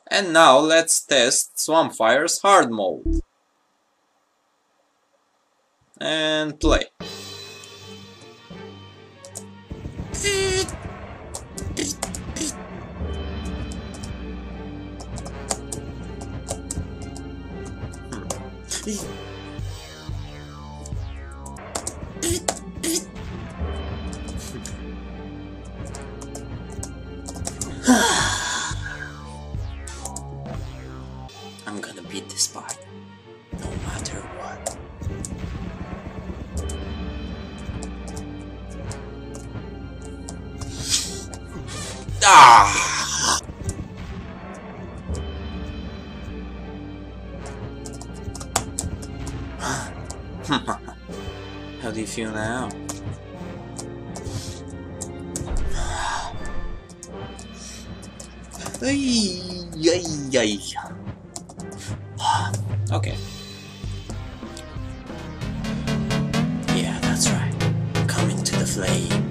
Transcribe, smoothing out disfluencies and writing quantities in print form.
And now let's test Swampfire's hard mode. And play. I'm gonna beat this part, no matter what. Ah! How do you feel now? Okay. Yeah, that's right. Coming to the flame.